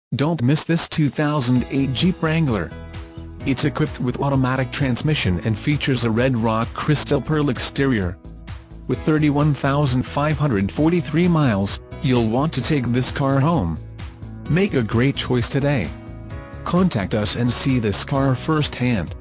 Don't miss this 2008 Jeep Wrangler. It's equipped with automatic transmission and features a red rock crystal pearl exterior. With 31,543 miles, you'll want to take this car home. Make a great choice today. Contact us and see this car firsthand.